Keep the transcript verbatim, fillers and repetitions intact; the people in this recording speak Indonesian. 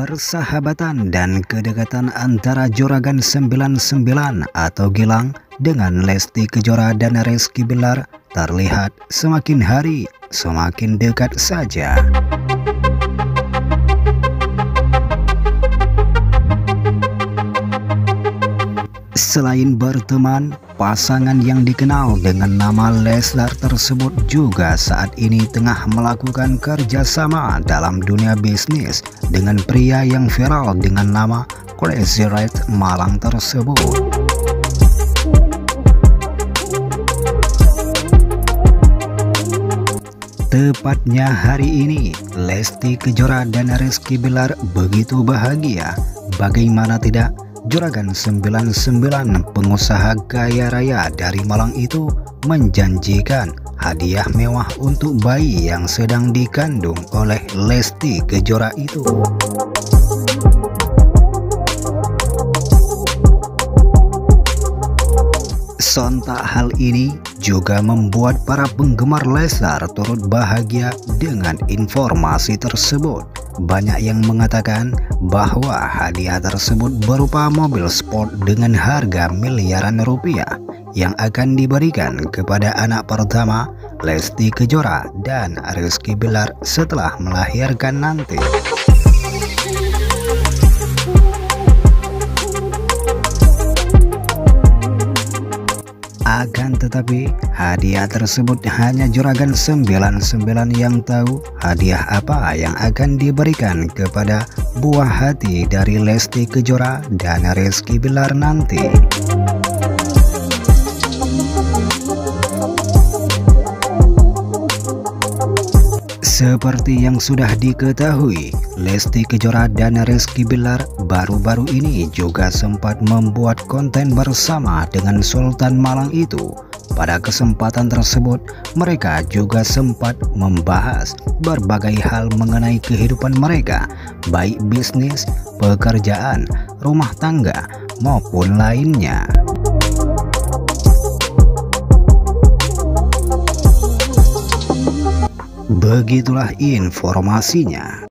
Persahabatan dan kedekatan antara Juragan sembilan sembilan atau Gilang dengan Lesti Kejora dan Rizky Bilar terlihat semakin hari semakin dekat saja. Selain berteman, pasangan yang dikenal dengan nama Leslar tersebut juga saat ini tengah melakukan kerjasama dalam dunia bisnis dengan pria yang viral dengan nama Crazy Red Malang tersebut. Tepatnya hari ini, Lesti Kejora dan Rizky Bilar begitu bahagia. Bagaimana tidak? Juragan sembilan sembilan, pengusaha kaya raya dari Malang itu menjanjikan hadiah mewah untuk bayi yang sedang dikandung oleh Lesti Kejora itu. Sontak hal ini juga membuat para penggemar Leslar turut bahagia dengan informasi tersebut. Banyak yang mengatakan bahwa hadiah tersebut berupa mobil sport dengan harga miliaran rupiah yang akan diberikan kepada anak pertama Lesti Kejora dan Rizky Bilar setelah melahirkan nanti. Akan tetapi hadiah tersebut hanya Juragan sembilan sembilan yang tahu hadiah apa yang akan diberikan kepada buah hati dari Lesti Kejora dan Rizky Bilar nanti. Seperti yang sudah diketahui, Lesti Kejora dan Rizky Bilar baru-baru ini juga sempat membuat konten bersama dengan Sultan Malang itu. Pada kesempatan tersebut, mereka juga sempat membahas berbagai hal mengenai kehidupan mereka, baik bisnis, pekerjaan, rumah tangga, maupun lainnya. Begitulah informasinya.